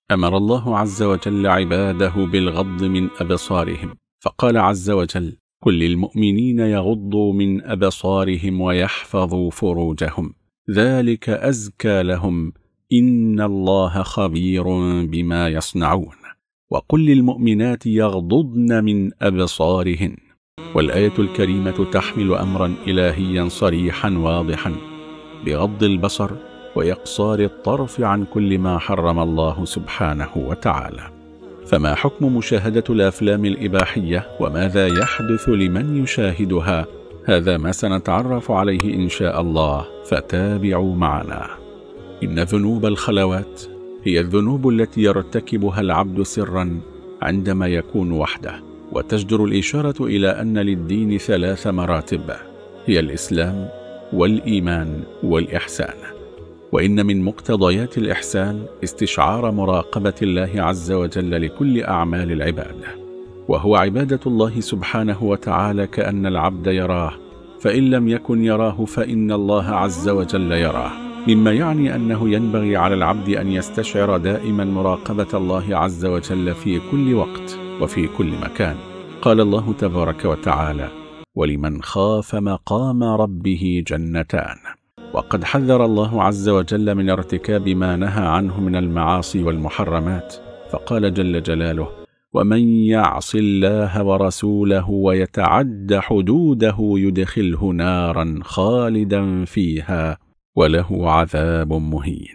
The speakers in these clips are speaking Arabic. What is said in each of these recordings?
أمر الله عز وجل عباده بالغض من أبصارهم، فقال عز وجل: قل للمؤمنين يغضوا من أبصارهم ويحفظوا فروجهم ذلك أزكى لهم إن الله خبير بما يصنعون. وقل للمؤمنات يغضضن من أبصارهن. والآية الكريمة تحمل أمرا إلهيا صريحا واضحا بغض البصر وإقصار الطرف عن كل ما حرم الله سبحانه وتعالى. فما حكم مشاهدة الأفلام الإباحية وماذا يحدث لمن يشاهدها؟ هذا ما سنتعرف عليه إن شاء الله، فتابعوا معنا. إن ذنوب الخلوات هي الذنوب التي يرتكبها العبد سرا عندما يكون وحده، وتجدر الإشارة إلى أن للدين 3 مراتب، هي الإسلام والإيمان والإحسان. وإن من مقتضيات الإحسان استشعار مراقبة الله عز وجل لكل أعمال العباد، وهو عبادة الله سبحانه وتعالى كأن العبد يراه، فإن لم يكن يراه فإن الله عز وجل يراه، مما يعني أنه ينبغي على العبد أن يستشعر دائما مراقبة الله عز وجل في كل وقت وفي كل مكان. قال الله تبارك وتعالى: ولمن خاف مقام ربه جنتان. وقد حذر الله عز وجل من ارتكاب ما نهى عنه من المعاصي والمحرمات، فقال جل جلاله: ومن يعص الله ورسوله ويتعد حدوده يدخله نارا خالدا فيها وله عذاب مهين.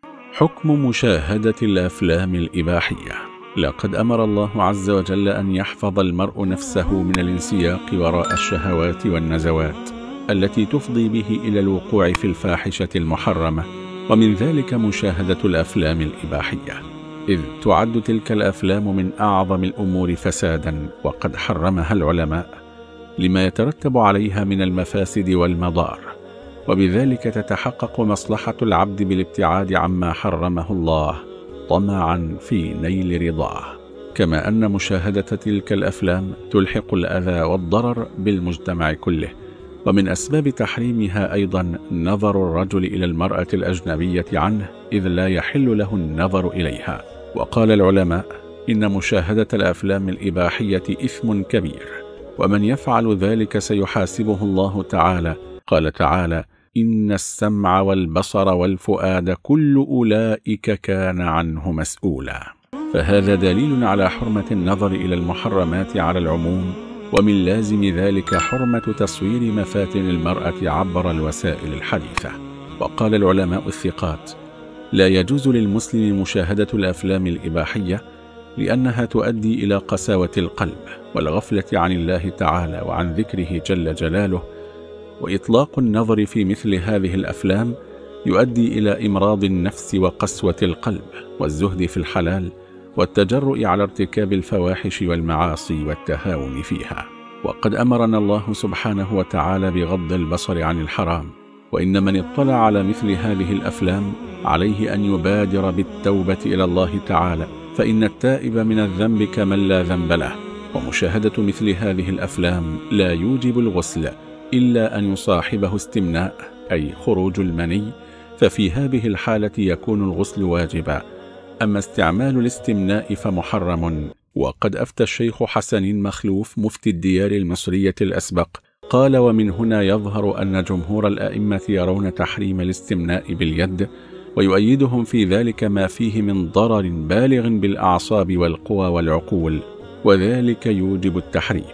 حكم مشاهدة الأفلام الإباحية. لقد أمر الله عز وجل أن يحفظ المرء نفسه من الانسياق وراء الشهوات والنزوات التي تفضي به إلى الوقوع في الفاحشة المحرمة، ومن ذلك مشاهدة الأفلام الإباحية، إذ تعد تلك الأفلام من أعظم الأمور فسادا، وقد حرمها العلماء لما يترتب عليها من المفاسد والمضار، وبذلك تتحقق مصلحة العبد بالابتعاد عما حرمه الله طمعا في نيل رضاه. كما أن مشاهدة تلك الأفلام تلحق الأذى والضرر بالمجتمع كله، ومن أسباب تحريمها أيضا نظر الرجل إلى المرأة الأجنبية عنه، إذ لا يحل له النظر إليها. وقال العلماء: إن مشاهدة الأفلام الإباحية إثم كبير، ومن يفعل ذلك سيحاسبه الله تعالى. قال تعالى: إن السمع والبصر والفؤاد كل أولئك كان عنه مسؤولا. فهذا دليل على حرمة النظر إلى المحرمات على العموم، ومن لازم ذلك حرمة تصوير مفاتن المرأة عبر الوسائل الحديثة. وقال العلماء الثقات: لا يجوز للمسلم مشاهدة الأفلام الإباحية، لأنها تؤدي إلى قساوة القلب والغفلة عن الله تعالى وعن ذكره جل جلاله، وإطلاق النظر في مثل هذه الأفلام يؤدي إلى إمراض النفس وقسوة القلب والزهد في الحلال والتجرؤ على ارتكاب الفواحش والمعاصي والتهاون فيها. وقد أمرنا الله سبحانه وتعالى بغض البصر عن الحرام، وإن من اطلع على مثل هذه الأفلام عليه أن يبادر بالتوبة إلى الله تعالى، فإن التائب من الذنب كمن لا ذنب له. ومشاهدة مثل هذه الأفلام لا يوجب الغسل إلا أن يصاحبه استمناء، أي خروج المني، ففي هذه الحالة يكون الغسل واجبا. أما استعمال الاستمناء فمحرم. وقد أفتى الشيخ حسن مخلوف مفتي الديار المصرية الأسبق قال: ومن هنا يظهر أن جمهور الأئمة يرون تحريم الاستمناء باليد، ويؤيدهم في ذلك ما فيه من ضرر بالغ بالأعصاب والقوى والعقول، وذلك يوجب التحريم.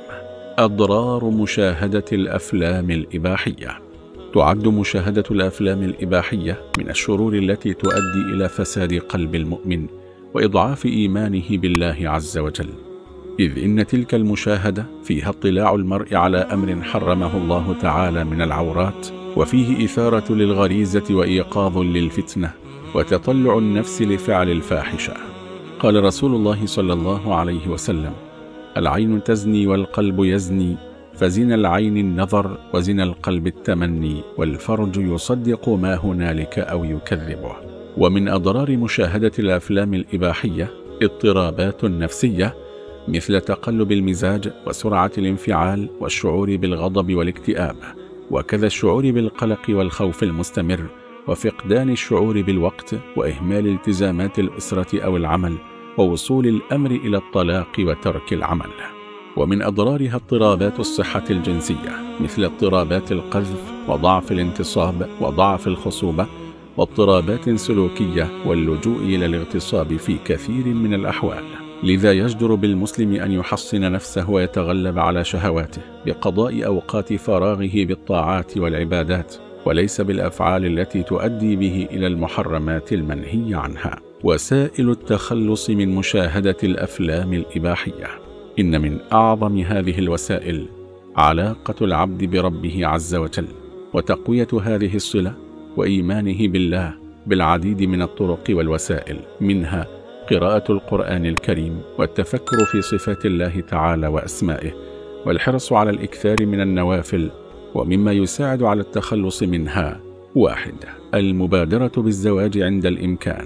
أضرار مشاهدة الأفلام الإباحية. تعد مشاهدة الأفلام الإباحية من الشرور التي تؤدي إلى فساد قلب المؤمن وإضعاف إيمانه بالله عز وجل، إذ إن تلك المشاهدة فيها اطلاع المرء على أمر حرمه الله تعالى من العورات، وفيه إثارة للغريزة وإيقاظ للفتنة وتطلع النفس لفعل الفاحشة. قال رسول الله صلى الله عليه وسلم: العين تزني والقلب يزني، فزنا العين النظر وزنا القلب التمني، والفرج يصدق ما هنالك أو يكذبه. ومن أضرار مشاهدة الأفلام الإباحية اضطرابات نفسية، مثل تقلب المزاج وسرعة الانفعال والشعور بالغضب والاكتئاب، وكذا الشعور بالقلق والخوف المستمر وفقدان الشعور بالوقت وإهمال التزامات الأسرة أو العمل ووصول الأمر إلى الطلاق وترك العمل. ومن أضرارها اضطرابات الصحة الجنسية مثل اضطرابات القذف وضعف الانتصاب وضعف الخصوبة واضطرابات سلوكية واللجوء إلى الاغتصاب في كثير من الأحوال. لذا يجدر بالمسلم أن يحصن نفسه ويتغلب على شهواته بقضاء أوقات فراغه بالطاعات والعبادات وليس بالأفعال التي تؤدي به إلى المحرمات المنهي عنها. وسائل التخلص من مشاهدة الأفلام الإباحية. إن من أعظم هذه الوسائل علاقة العبد بربه عز وجل وتقوية هذه الصلة وإيمانه بالله بالعديد من الطرق والوسائل، منها قراءة القرآن الكريم والتفكر في صفات الله تعالى وأسمائه والحرص على الإكثار من النوافل. ومما يساعد على التخلص منها: 1. المبادرة بالزواج عند الإمكان.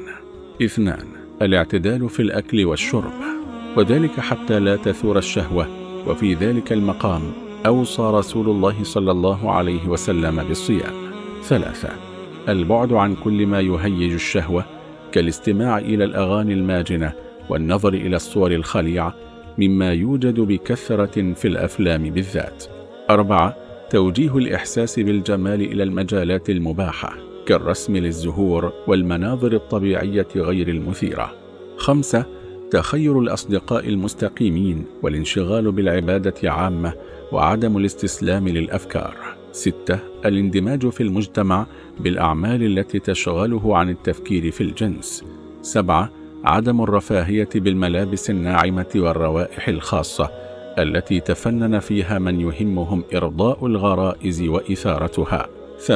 2. الاعتدال في الأكل والشرب، وذلك حتى لا تثور الشهوة. وفي ذلك المقام أوصى رسول الله صلى الله عليه وسلم بالصيام. 3. البعد عن كل ما يهيج الشهوة كالاستماع إلى الأغاني الماجنة والنظر إلى الصور الخليعة مما يوجد بكثرة في الأفلام بالذات. 4. توجيه الإحساس بالجمال إلى المجالات المباحة كالرسم للزهور والمناظر الطبيعية غير المثيرة. 5. تخير الأصدقاء المستقيمين والانشغال بالعبادة عامة وعدم الاستسلام للأفكار. 6. الاندماج في المجتمع بالأعمال التي تشغله عن التفكير في الجنس. 7. عدم الرفاهية بالملابس الناعمة والروائح الخاصة التي تفنن فيها من يهمهم إرضاء الغرائز وإثارتها.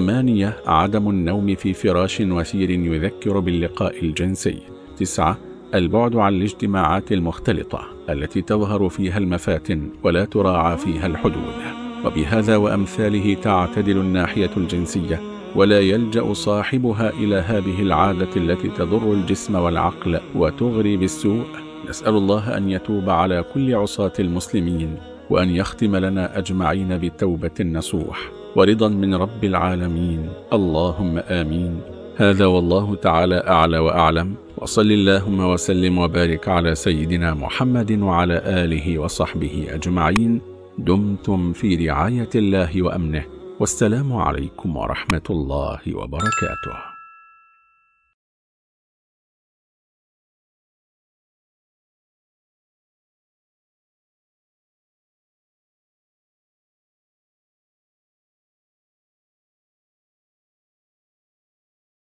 8. عدم النوم في فراش وثير يذكر باللقاء الجنسي. 9. البعد عن الاجتماعات المختلطة التي تظهر فيها المفاتن ولا تراعى فيها الحدود. وبهذا وأمثاله تعتدل الناحية الجنسية ولا يلجأ صاحبها إلى هذه العادة التي تضر الجسم والعقل وتغري بالسوء. نسأل الله أن يتوب على كل عصاة المسلمين وأن يختم لنا أجمعين بتوبة نصوح ورضا من رب العالمين، اللهم آمين. هذا والله تعالى أعلى وأعلم، وصل اللهم وسلم وبارك على سيدنا محمد وعلى آله وصحبه أجمعين. دمتم في رعاية الله وأمنه، والسلام عليكم ورحمة الله وبركاته.